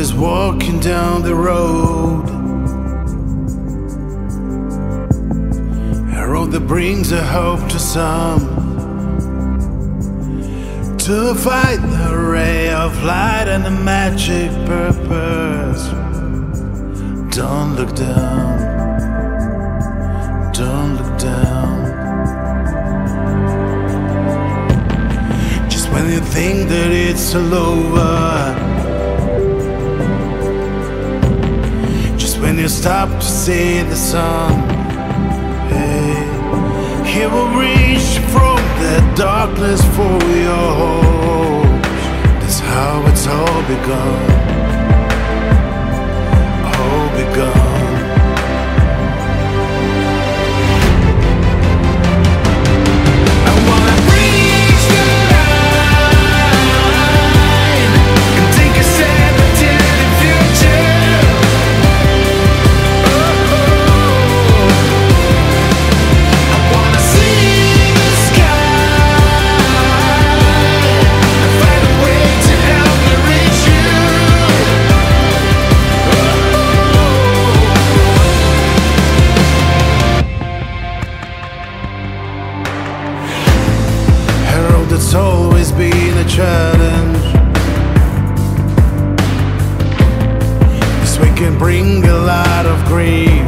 is walking down the road, a road that brings a hope to some, to find the ray of light and the magic purpose. Don't look down, don't look down. Just when you think that it's all over, just when you stop to see the sun, hey, he will reach from the darkness for your hope. That's how it's all begun, all begun. I wanna reach the line and take a step into the future. I wanna see the sky and find a way to help me reach you. A road that's always been a challenge. This way can bring a lot of grief.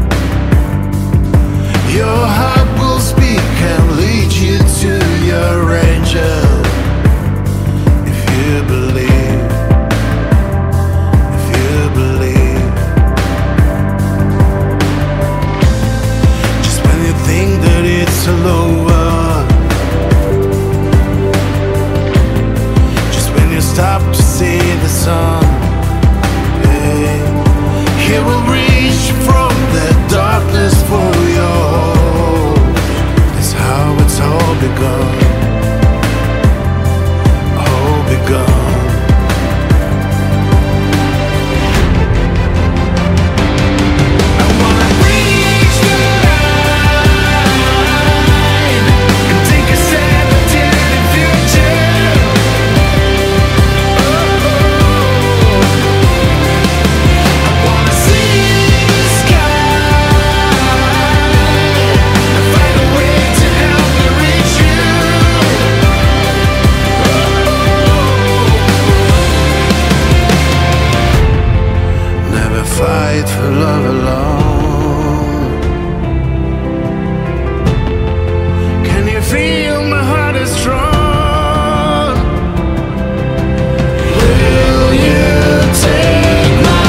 Your heart will speak and lead you to your angel. If you believe, if you believe. Just when you think that it's all over, just when you stop to see the sun, hey, he will reach from the darkness for your hope. That's how it's all begun, all begun. I wanna reach the line and take a step into the future. I wanna see the sky and find a way to help me reach you. Never fight for love alone. Can you feel my heart is strong? Will you take my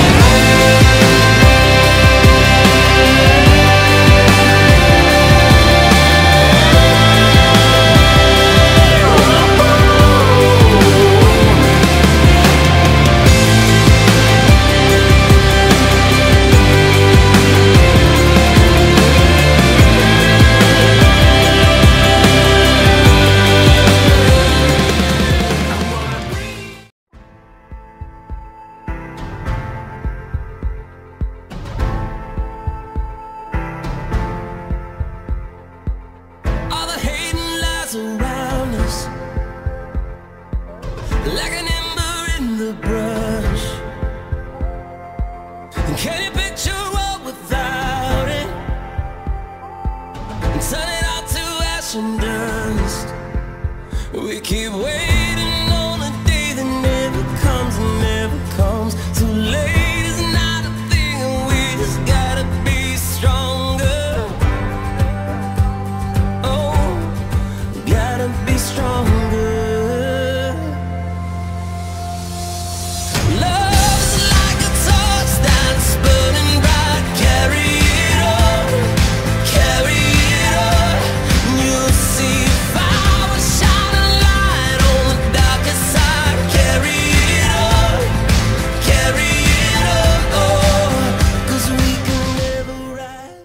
All the hating lies around us, like an ember in the brush. And can you picture a world without it, and turn it all to ash and dust? We keep waiting on a day that never comes and never comes. Too late is not a thing, and we just gotta be stronger. Oh, gotta be stronger. Love is like a torch that's burning bright. Carry it on, carry it on. You'll see fire shining light on the darkest side. Carry it on, carry it on. Oh, 'cause we can never ride.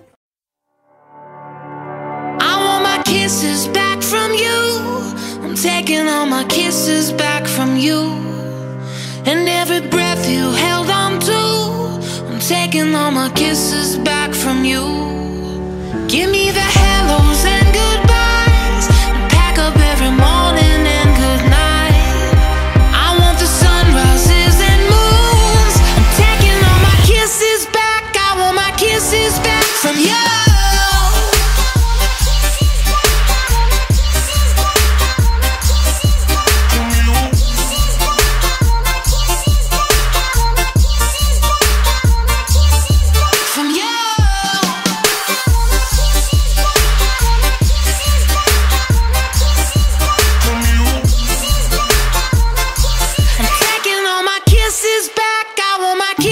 I want my kisses back from you. I'm taking all my kisses back from you. And every breath you held on to, I'm taking all my kisses back from you. Give me the hellos and goodbyes, and pack up every morning and good night. I want the sunrises and moon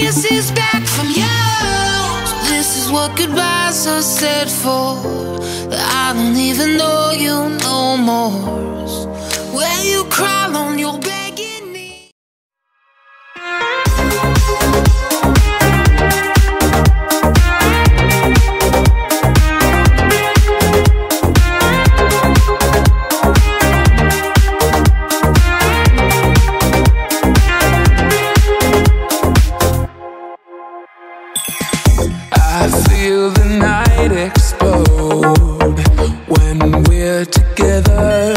kisses back from you. So this is what goodbyes are said for. That I don't even know you no more. So where you crawl on your begging knees. I feel the night explode when we're together.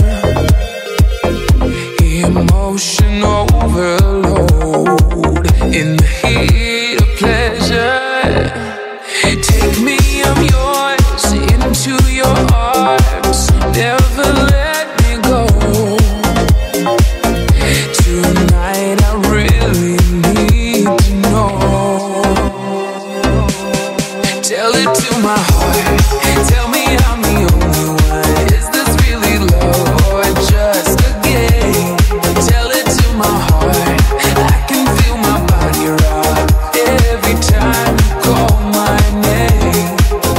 Emotion overload in the heat of pleasure. Take me, I'm yours, into your arms. Never let me go. Tonight I really need to know. Tell it to my heart. Tell me I'm the only one. Is this really love or just a game? Tell it to my heart. I can feel my body rock every time you call my name.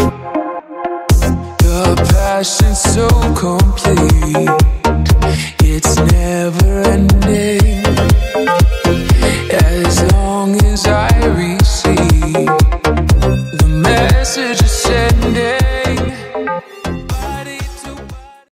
The passion's so complete. It's never ending. As long as I receive the message